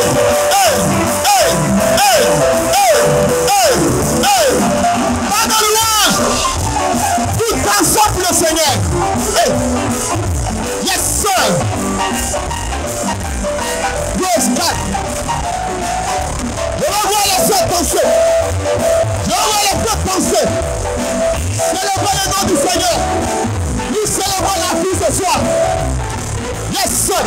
Pas de louange. Tout transcende pour le Seigneur. Hey. Yes, sir. Yes, God. Je revois les sœurs penser. Je revois les peuples penser. Célébrons le nom du Seigneur. Nous célébrons la vie ce soir. Yes, sir.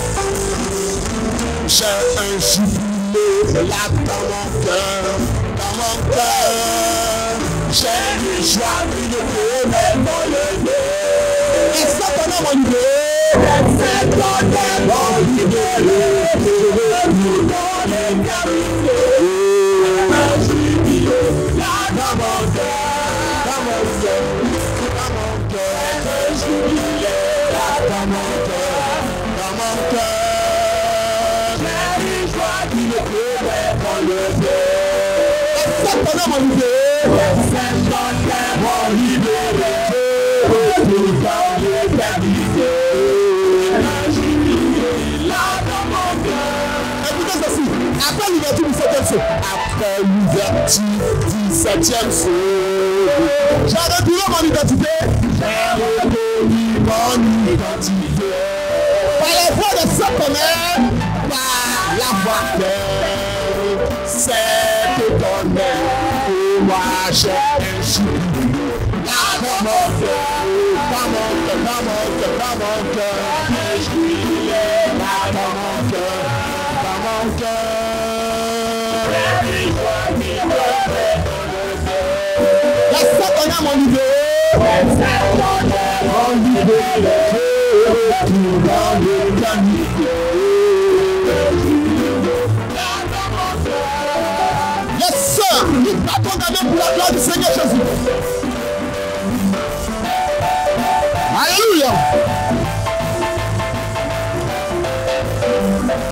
J'ai un jubilé là dans mon cœur. Dans mon cœur. J'ai une joie qui ne peut même m'enlever. Et ça ton nom enlevé. Et c'est ton nom enlevé. Nous dans les carrières. Un jubilé là dans mon cœur. Dans mon cœur. Dans mon cœur. Un jubilé là dans mon cœur. Dans mon cœur. J'ai une joie qui ne peut même m'enlever. Et c'est ton nom enlevé. C'est ton nom libéré, tout dans l'éternité. Un jubilé là dans mon cœur. Écoutez ceci, après l'ouverture du 7e saut. Après l'ouverture du 7e saut. J'ai retrouvé mon identité. J'ai retrouvé mon identité. Par la voix de ce commun, par la voix de cette tonnerre. Moi j'ai un jubilé là dans mon cœur, dans mon cœur, dans mon cœur, dans mon cœur. Un jubilé là dans mon cœur, dans mon cœur. Une joie qui me fait enlever. La Satan a mon libéré. La Satan a mon libéré. Tout dans l'éternité. Un jubilé là dans mon cœur. Yes sir. Nous battons d'ailleurs pour la gloire du Seigneur Jésus. Alléluia.